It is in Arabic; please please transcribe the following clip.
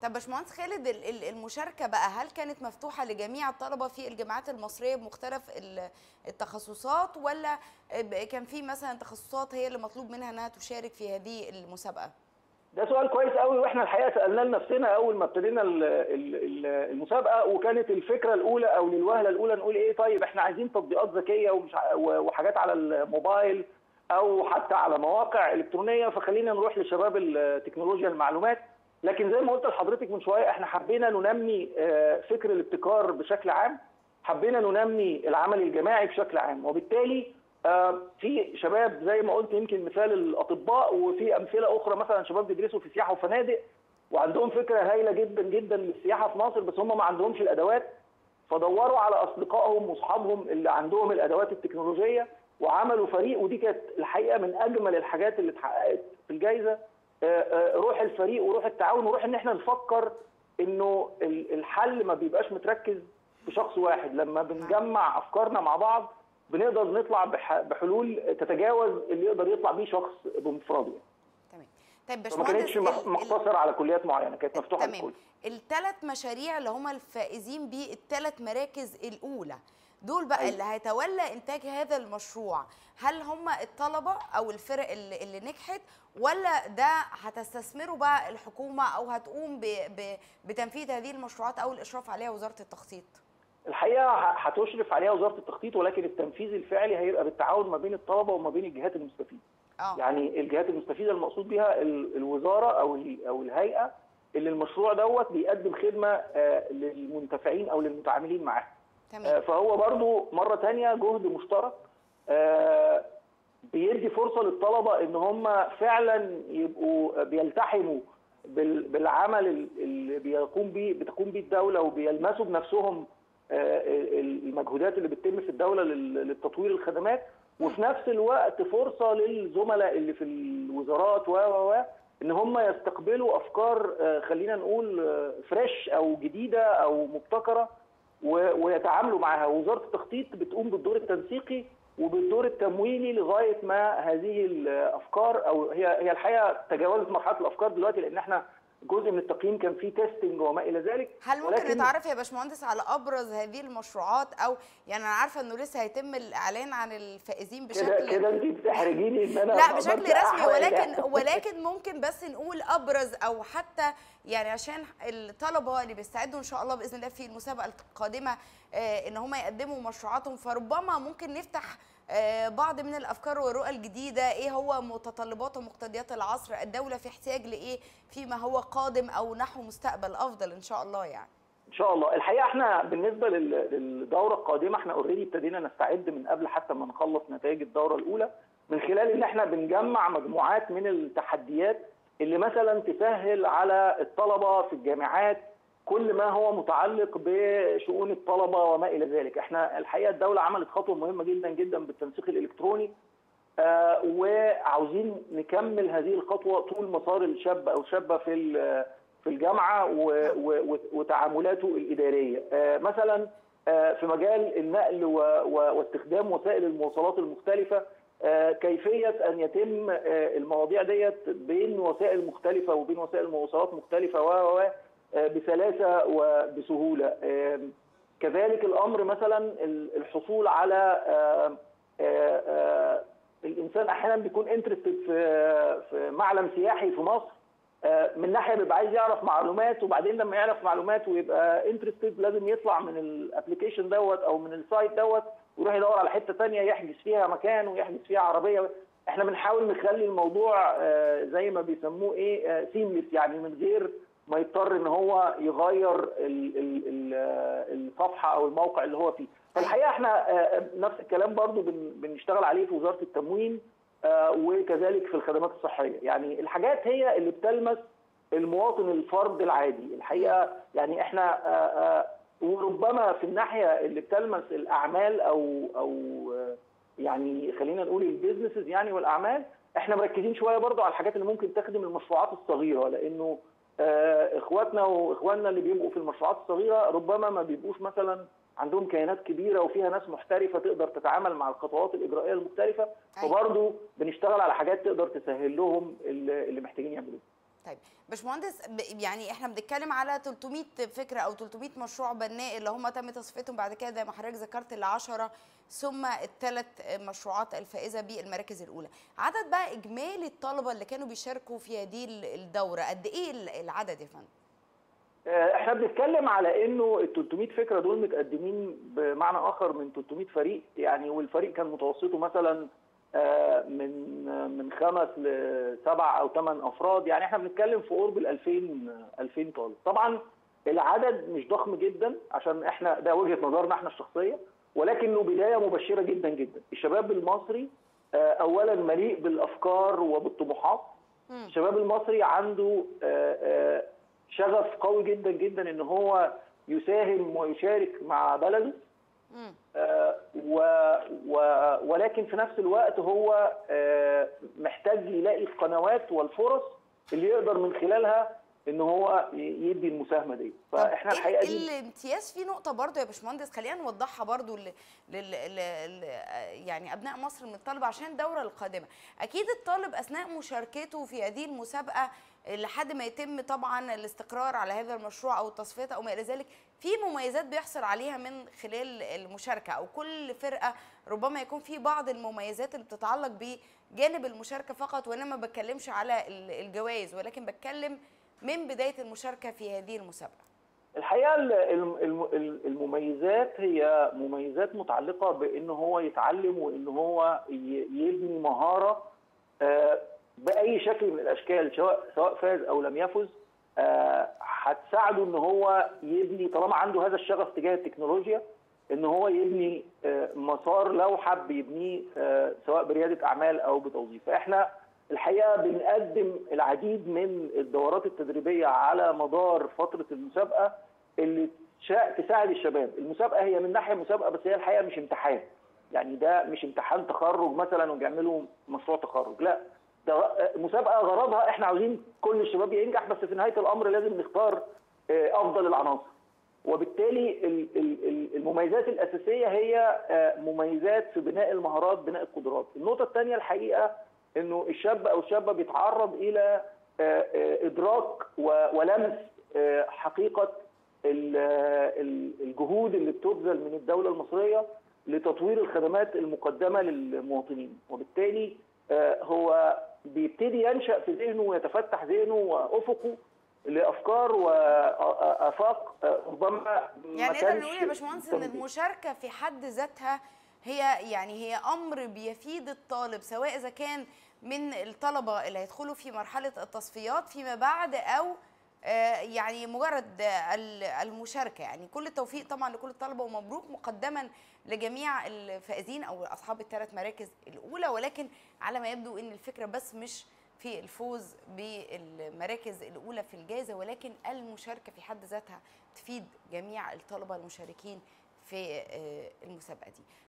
طب باشمهندس خالد، المشاركة بقى هل كانت مفتوحة لجميع الطلبة في الجامعات المصرية بمختلف التخصصات، ولا كان في مثلا تخصصات هي اللي مطلوب منها انها تشارك في هذه المسابقة؟ ده سؤال كويس قوي، واحنا الحقيقه سالناه لنفسنا اول ما ابتدينا المسابقه، وكانت الفكره الاولى او للوهله الاولى نقول ايه، طيب احنا عايزين تطبيقات ذكيه وحاجات على الموبايل او حتى على مواقع الكترونيه، فخلينا نروح لشباب التكنولوجيا المعلومات. لكن زي ما قلت لحضرتك من شويه، احنا حبينا ننمي فكر الابتكار بشكل عام، حبينا ننمي العمل الجماعي بشكل عام، وبالتالي في شباب زي ما قلت يمكن مثال الاطباء، وفي امثله اخرى مثلا شباب بيدرسوا في سياحه وفنادق وعندهم فكره هايله جدا جدا للسياحه في مصر، بس هم ما عندهمش الادوات، فدوروا على اصدقائهم واصحابهم اللي عندهم الادوات التكنولوجيه وعملوا فريق. ودي كانت الحقيقه من اجمل الحاجات اللي اتحققت في الجائزه، روح الفريق وروح التعاون وروح ان احنا نفكر انه الحل ما بيبقاش متركز في شخص واحد. لما بنجمع افكارنا مع بعض بنقدر نطلع بحلول تتجاوز اللي يقدر يطلع بيه شخص بمفرده. تمام. طيب ما باشمهندس، كانتش مقتصره على كليات معينه، كانت مفتوحه للكل. الثلاث مشاريع اللي هم الفائزين بالثلاث مراكز الاولى دول بقى اللي هيتولى انتاج هذا المشروع، هل هم الطلبه او الفرق اللي نجحت، ولا ده هتستثمروا بقى الحكومه او هتقوم بتنفيذ هذه المشروعات او الاشراف عليها وزاره التخطيط؟ الحقيقه هتشرف عليها وزاره التخطيط، ولكن التنفيذ الفعلي هيبقى بالتعاون ما بين الطلبه وما بين الجهات المستفيده. يعني الجهات المستفيده المقصود بها الوزاره او الهيئه اللي المشروع دوت بيقدم خدمه للمنتفعين او للمتعاملين معاه. فهو برضو مره ثانيه جهد مشترك بيدي فرصه للطلبه ان هم فعلا يبقوا بيلتحموا بالعمل اللي بتقوم بيه الدوله، وبيلمسوا بنفسهم المجهودات اللي بتتم في الدوله للتطوير الخدمات، وفي نفس الوقت فرصه للزملاء اللي في الوزارات ان هم يستقبلوا افكار خلينا نقول فريش او جديده او مبتكره ويتعاملوا معها. وزاره التخطيط بتقوم بالدور التنسيقي وبالدور التمويلي لغايه ما هذه الافكار، او هي الحقيقه تجاوزت مرحله الافكار دلوقتي، لان احنا جزء من التقييم كان فيه تيستنج وما الى ذلك. هل ممكن نتعرف يا باشمهندس على ابرز هذه المشروعات، او يعني انا عارفه انه لسه هيتم الاعلان عن الفائزين بشكل كده انت بتحرجيني ان انا لا بشكل رسمي، ولكن ممكن بس نقول ابرز، او حتى يعني عشان الطلبه اللي بيستعدوا ان شاء الله باذن الله في المسابقه القادمه ان هم يقدموا مشروعاتهم، فربما ممكن نفتح بعض من الافكار والرؤى الجديده. ايه هو متطلبات ومقتضيات العصر؟ الدوله في احتياج لايه فيما هو قادم او نحو مستقبل افضل ان شاء الله؟ يعني ان شاء الله. الحقيقه احنا بالنسبه للدوره القادمه احنا اوريدي ابتدينا نستعد من قبل حتى ما نخلص نتائج الدوره الاولى، من خلال ان احنا بنجمع مجموعات من التحديات اللي مثلا تسهل على الطلبه في الجامعات كل ما هو متعلق بشؤون الطلبه وما الى ذلك. احنا الحقيقه الدوله عملت خطوه مهمه جدا جدا بالتنسيق الالكتروني، وعاوزين نكمل هذه الخطوه طول مسار الشاب او الشابه في الجامعه وتعاملاته الاداريه. مثلا في مجال النقل واستخدام وسائل المواصلات المختلفه، كيفيه ان يتم المواضيع ديت بين وسائل مختلفه وبين وسائل مواصلات مختلفه بسلاسه وبسهوله. كذلك الامر مثلا الحصول على الانسان احيانا بيكون انترستد في معلم سياحي في مصر، من ناحيه بيبقى عايز يعرف معلومات، وبعدين لما يعرف معلومات ويبقى انترستد لازم يطلع من الابلكيشن دوت او من السايت دوت ويروح يدور على حته ثانيه يحجز فيها مكان ويحجز فيها عربيه. احنا بنحاول نخلي الموضوع زي ما بيسموه ايه سيمليس، يعني من غير ما يضطر ان هو يغير الصفحه او الموقع اللي هو فيه. فالحقيقه احنا نفس الكلام برضو بنشتغل عليه في وزاره التموين وكذلك في الخدمات الصحيه. يعني الحاجات هي اللي بتلمس المواطن الفرد العادي الحقيقه. يعني احنا وربما في الناحيه اللي بتلمس الاعمال او يعني خلينا نقول البيزنسز يعني والاعمال، احنا مركزين شويه برضو على الحاجات اللي ممكن تخدم المشروعات الصغيره، لانه اخواتنا واخواننا اللي بيبقوا في المشروعات الصغيره ربما ما بيبقوش مثلا عندهم كيانات كبيره وفيها ناس محترفه تقدر تتعامل مع الخطوات الاجرائيه المختلفه، فبرضه بنشتغل على حاجات تقدر تسهل لهم اللي محتاجين يعملوه. طيب باشمهندس، يعني احنا بنتكلم على 300 فكره او 300 مشروع بناء اللي هم تم تصفيتهم بعد كده زي ما حضرتك ذكرت ال10 ثم الثلاث مشروعات الفائزه بالمراكز الاولى. عدد بقى اجمالي الطلبه اللي كانوا بيشاركوا في هذه الدوره قد ايه العدد يا فندم؟ احنا بنتكلم على انه ال 300 فكره دول متقدمين بمعنى اخر من 300 فريق يعني، والفريق كان متوسطه مثلا من 5 ل7 أو 8 افراد، يعني احنا بنتكلم في قرب ال 2000 طالب. طبعا العدد مش ضخم جدا عشان احنا ده وجهه نظرنا احنا الشخصيه، ولكنه بدايه مبشره جدا جدا. الشباب المصري اولا مليء بالافكار وبالطموحات. الشباب المصري عنده شغف قوي جدا جدا ان هو يساهم ويشارك مع بلده، ولكن في نفس الوقت هو محتاج يلاقي القنوات والفرص اللي يقدر من خلالها ان هو يدي المساهمه دي. فاحنا الحقيقه دي الامتياز في نقطه برضو يا باشمهندس خلينا نوضحها برضو يعني ابناء مصر من الطلبه عشان الدوره القادمه. اكيد الطالب اثناء مشاركته في هذه المسابقه لحد ما يتم طبعا الاستقرار على هذا المشروع او التصفيات او ما الى ذلك، في مميزات بيحصل عليها من خلال المشاركه، او كل فرقه ربما يكون في بعض المميزات اللي بتتعلق بجانب المشاركه فقط، وانا ما بتكلمش على الجوائز ولكن بتكلم من بدايه المشاركه في هذه المسابقه. الحقيقه المميزات هي مميزات متعلقه بان هو يتعلم وان هو يبني مهاره باي شكل من الاشكال، سواء فاز او لم يفز، هتساعده ان هو يبني طالما عنده هذا الشغف تجاه التكنولوجيا، ان هو يبني مسار لو حب يبنيه سواء برياده اعمال او بتوظيف. فاحنا الحقيقه بنقدم العديد من الدورات التدريبيه على مدار فتره المسابقه اللي تساعد الشباب. المسابقه هي من ناحيه مسابقه، بس هي الحقيقه مش امتحان، يعني ده مش امتحان تخرج مثلا وبيعملوا مشروع تخرج، لا ده مسابقه غرضها احنا عاوزين كل الشباب ينجح، بس في نهايه الامر لازم نختار افضل العناصر. وبالتالي المميزات الاساسيه هي مميزات في بناء المهارات، بناء القدرات. النقطه الثانيه الحقيقه انه الشاب او الشابه بيتعرض الى ادراك ولمس حقيقه الجهود اللي بتبذل من الدوله المصريه لتطوير الخدمات المقدمه للمواطنين، وبالتالي هو بيبتدي ينشأ في ذهنه ويتفتح ذهنه وافقه لافكار وافاق ربما يعني نقدر نقول يا باشمهندس ان المشاركه في حد ذاتها هي امر بيفيد الطالب، سواء اذا كان من الطلبه اللي هيدخلوا في مرحله التصفيات فيما بعد او يعني مجرد المشاركه. يعني كل التوفيق طبعا لكل الطلبه ومبروك مقدما لجميع الفائزين او اصحاب الثلاث مراكز الاولى، ولكن على ما يبدو ان الفكره بس مش في الفوز بالمراكز الاولى في الجائزه، ولكن المشاركه في حد ذاتها تفيد جميع الطلبه المشاركين في المسابقه دي.